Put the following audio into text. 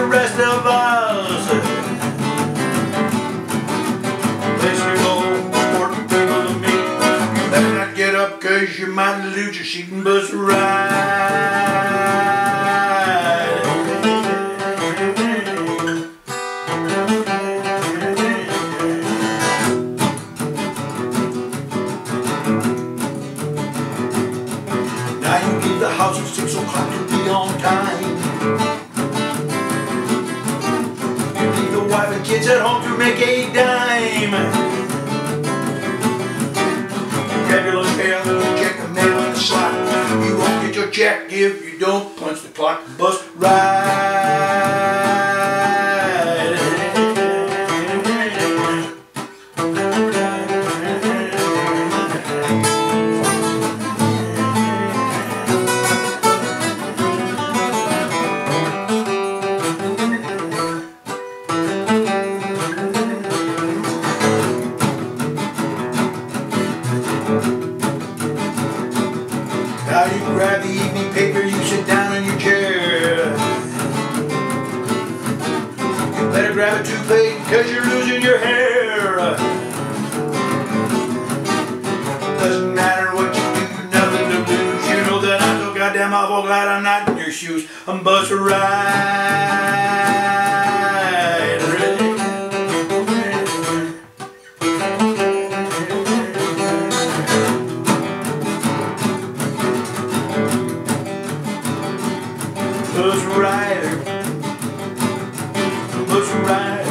the rest of us. Listen, old important people to me, you better not get up, cause you might lose your seat and bus ride. Now you leave the house at 6 o'clock to be on time. You leave the wife and kids at home to make a dime. You grab your little pay, a little check, a nail in the slot. You won't get your check if you don't punch the clock. Bus ride. Now you grab the evening paper, you sit down in your chair. You better grab a toupee, cause you're losing your hair. Doesn't matter what you do, nothing to lose. You know that I'm so goddamn awful glad I'm not in your shoes. I'm bus ride. Bus rider, bus rider.